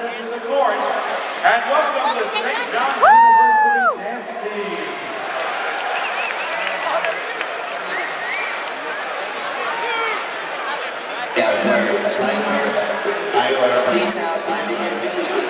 to the court and welcome the St. John's University dance team. Got words like her. I order these outside the video.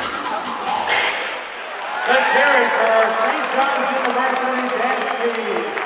Let's hear it for our St. John's University dance team.